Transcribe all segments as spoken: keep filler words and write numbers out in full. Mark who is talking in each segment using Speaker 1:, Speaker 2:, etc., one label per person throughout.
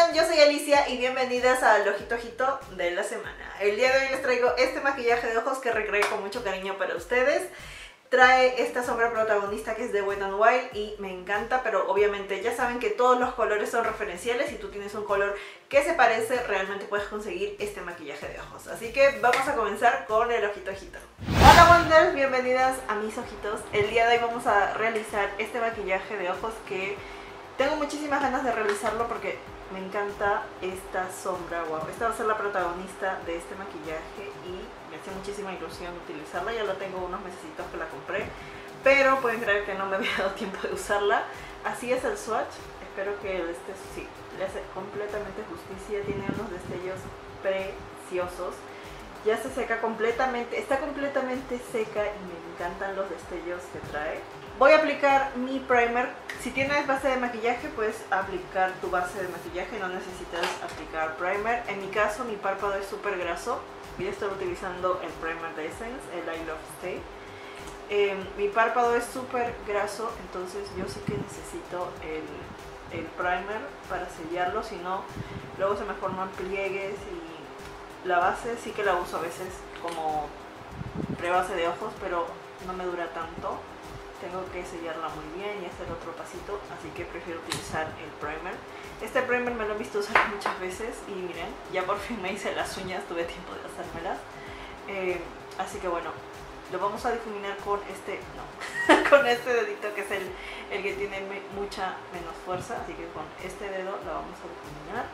Speaker 1: están? Yo soy Alicia y bienvenidas al Ojito Ojito de la semana. El día de hoy les traigo este maquillaje de ojos que recreé con mucho cariño para ustedes. Trae esta sombra protagonista que es de Wet n Wild y me encanta, pero obviamente ya saben que todos los colores son referenciales. Si tú tienes un color que se parece, realmente puedes conseguir este maquillaje de ojos. Así que vamos a comenzar con el Ojito Ojito. Hola Wonders, bienvenidas a mis ojitos. El día de hoy vamos a realizar este maquillaje de ojos que tengo muchísimas ganas de realizarlo porque me encanta esta sombra. Wow, esta va a ser la protagonista de este maquillaje y me hace muchísima ilusión utilizarla. Ya lo tengo unos mesecitos que la compré, pero pueden creer que no me había dado tiempo de usarla. Así es el swatch. Espero que este sí le hace completamente justicia. Tiene unos destellos preciosos. Ya se seca completamente, está completamente seca y me encantan los destellos que trae. Voy a aplicar mi primer. Si tienes base de maquillaje, puedes aplicar tu base de maquillaje, no necesitas aplicar primer. En mi caso, mi párpado es súper graso. Voy a estar utilizando el primer de Essence, el I Love Stay. Eh, mi párpado es súper graso, entonces yo sí que necesito el, el primer para sellarlo, si no, luego se me forman pliegues y la base sí que la uso a veces como prebase de ojos, pero no me dura tanto. Tengo que sellarla muy bien y hacer otro pasito, así que prefiero utilizar el primer. Este primer me lo he visto usar muchas veces y miren, ya por fin me hice las uñas, tuve tiempo de hacérmelas. Eh, así que bueno, lo vamos a difuminar con este, no, con este dedito que es el, el que tiene mucha menos fuerza, así que con este dedo lo vamos a difuminar.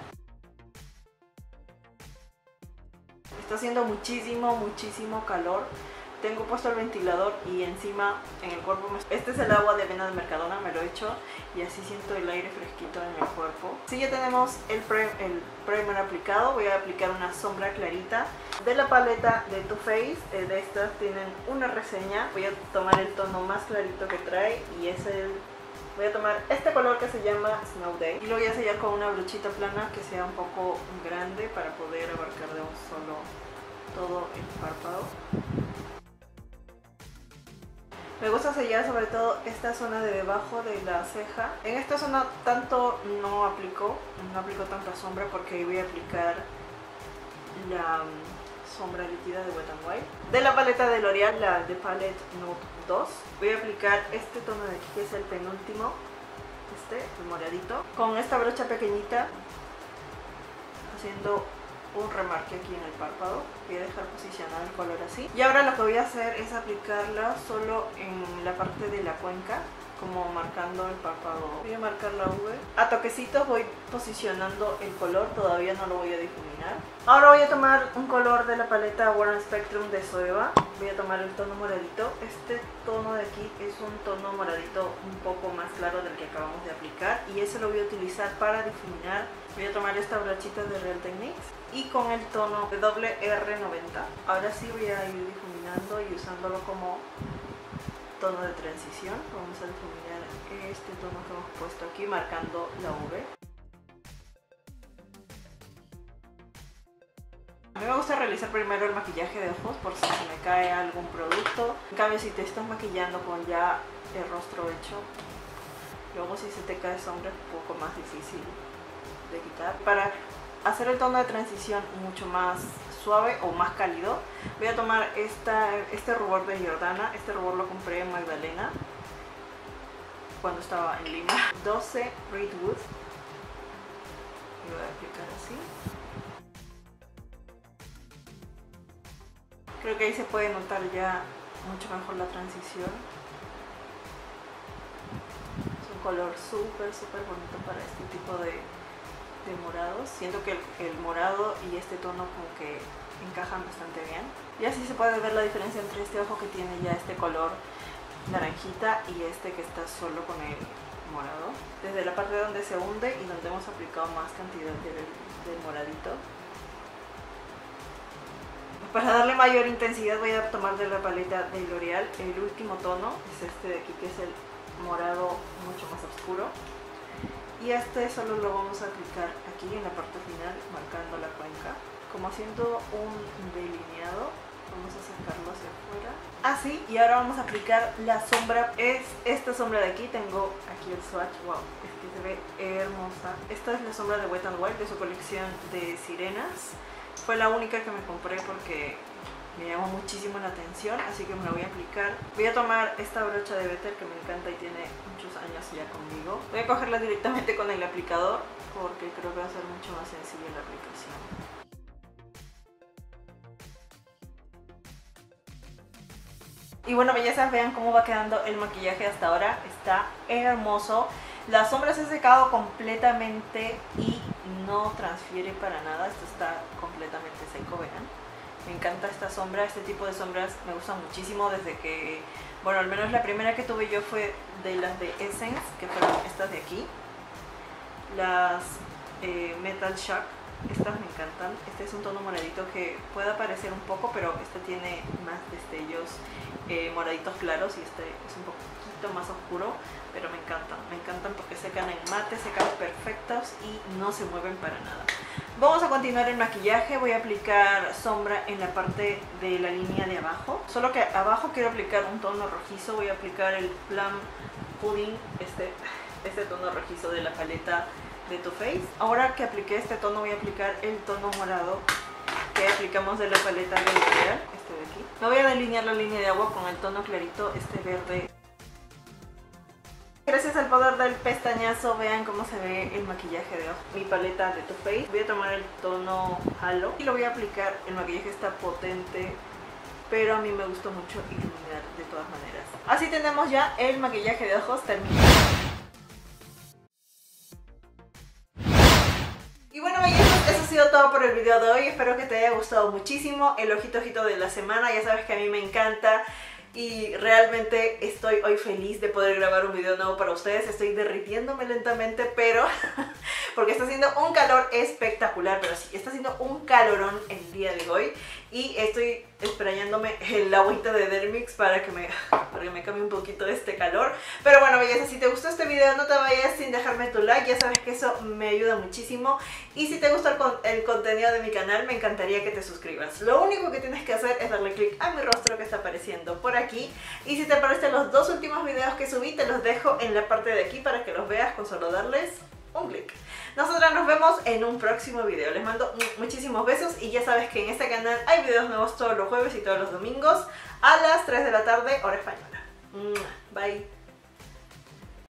Speaker 1: Está haciendo muchísimo, muchísimo calor. Tengo puesto el ventilador y encima en el cuerpo, me... este es el agua de avena de Mercadona, me lo he hecho y así siento el aire fresquito en el cuerpo. Sí, ya tenemos el, pre el primer aplicado. Voy a aplicar una sombra clarita de la paleta de Too Faced. Eh, de estas tienen una reseña. Voy a tomar el tono más clarito que trae y es el... Voy a tomar este color que se llama Snow Day y lo voy a sellar con una brochita plana que sea un poco grande para poder abarcar de un solo todo el párpado. Me gusta sellar sobre todo esta zona de debajo de la ceja. En esta zona tanto no aplico, no aplico tanta sombra porque voy a aplicar la um, sombra líquida de Wet n Wild. De la paleta de L'Oreal, la de Palette Nude dos, voy a aplicar este tono de aquí que es el penúltimo, este, el moradito, con esta brocha pequeñita, haciendo un remarque aquí en el párpado. Voy a dejar posicionado el color así y ahora lo que voy a hacer es aplicarla solo en la parte de la cuenca, como marcando el párpado. Voy a marcar la V, a toquecitos voy posicionando el color, todavía no lo voy a difuminar. Ahora voy a tomar un color de la paleta Warm Spectrum de Zoeva. Voy a tomar el tono moradito. Este tono de aquí es un tono moradito un poco más claro del que acabamos de aplicar y ese lo voy a utilizar para difuminar. Voy a tomar esta brochita de Real Techniques y con el tono de W R noventa. Ahora sí voy a ir difuminando y usándolo como tono de transición. Vamos a difuminar este tono que hemos puesto aquí marcando la V. A mí me gusta realizar primero el maquillaje de ojos por si se me cae algún producto. En cambio, si te estás maquillando con ya el rostro hecho, luego si se te cae sombra es un poco más difícil de quitar. Para hacer el tono de transición mucho más suave o más cálido, voy a tomar esta, este rubor de Jordana. Este rubor lo compré en Magdalena cuando estaba en Lima. doce Redwood. Y voy a aplicar así. Creo que ahí se puede notar ya mucho mejor la transición. Es un color súper, súper bonito para este tipo de, de morados. Siento que el, el morado y este tono como que encajan bastante bien. Y así se puede ver la diferencia entre este ojo que tiene ya este color naranjita y este que está solo con el morado. Desde la parte donde se hunde y donde hemos aplicado más cantidad del, del moradito. Para darle mayor intensidad voy a tomar de la paleta de L'Oreal el último tono, es este de aquí que es el morado mucho más oscuro. Y este solo lo vamos a aplicar aquí en la parte final, marcando la cuenca, como haciendo un delineado. Vamos a sacarlo hacia afuera. Así, y ahora vamos a aplicar la sombra. Es esta sombra de aquí, tengo aquí el swatch. Wow, es que se ve hermosa. Esta es la sombra de Wet n Wild de su colección de sirenas. Fue la única que me compré porque me llamó muchísimo la atención, así que me la voy a aplicar. Voy a tomar esta brocha de Better que me encanta y tiene muchos años ya conmigo. Voy a cogerla directamente con el aplicador porque creo que va a ser mucho más sencilla la aplicación. Y bueno, bellezas, vean cómo va quedando el maquillaje hasta ahora. Está hermoso. La sombra se ha secado completamente y no transfiere para nada. Esto está completamente seco, vean. Me encanta esta sombra, este tipo de sombras me gustan muchísimo desde que, bueno, al menos la primera que tuve yo fue de las de Essence, que fueron estas de aquí. Las eh, Metal Shock, estas me encantan. Este es un tono moradito que puede aparecer un poco, pero este tiene más destellos eh, moraditos claros y este es un poquito más oscuro, pero me encantan, me encantan porque secan en mate, secan perfectos y no se mueven para nada. Vamos a continuar el maquillaje. Voy a aplicar sombra en la parte de la línea de abajo, solo que abajo quiero aplicar un tono rojizo. Voy a aplicar el Plum Pudding, este, este tono rojizo de la paleta de Too Faced. Ahora que apliqué este tono voy a aplicar el tono morado que aplicamos de la paleta de L'Oreal, este de aquí. Me voy a delinear la línea de agua con el tono clarito, este verde. Gracias al poder del pestañazo, vean cómo se ve el maquillaje de ojos. Mi paleta de Too Faced. Voy a tomar el tono Halo y lo voy a aplicar. El maquillaje está potente, pero a mí me gustó mucho iluminar de todas maneras. Así tenemos ya el maquillaje de ojos terminado. Y bueno, bellezas, eso ha sido todo por el video de hoy. Espero que te haya gustado muchísimo el ojito ojito de la semana. Ya sabes que a mí me encanta y realmente estoy hoy feliz de poder grabar un video nuevo para ustedes. Estoy derritiéndome lentamente, pero porque está haciendo un calor espectacular, pero sí, está haciendo un calorón el día de hoy y estoy esprayándome el agüita de Dermix para que me, para que me cambie un poquito de este calor. Pero bueno, belleza, si te gustó este video no te vayas sin dejarme tu like, ya sabes que eso me ayuda muchísimo. Y si te gusta el, con el contenido de mi canal, me encantaría que te suscribas. Lo único que tienes que hacer es darle clic a mi rostro que está apareciendo por aquí. Y si te parecen los dos últimos videos que subí, te los dejo en la parte de aquí para que los veas con solo darles un clic. Nosotras nos vemos en un próximo video. Les mando muchísimos besos y ya sabes que en este canal hay videos nuevos todos los jueves y todos los domingos a las tres de la tarde, hora española. Bye.